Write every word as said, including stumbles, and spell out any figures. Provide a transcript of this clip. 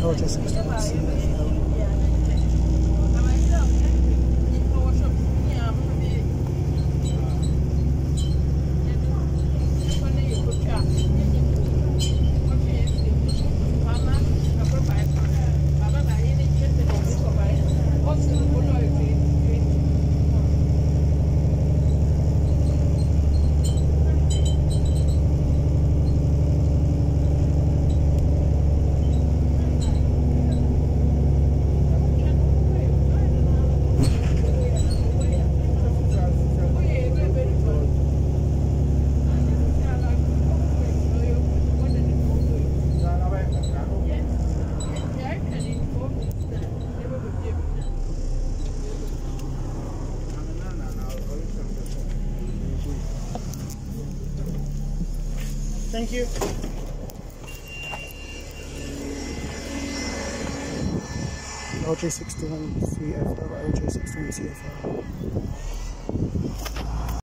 L J sixty-one C F L. Thank you. L J sixty-one C F L, L J sixty-one C F L.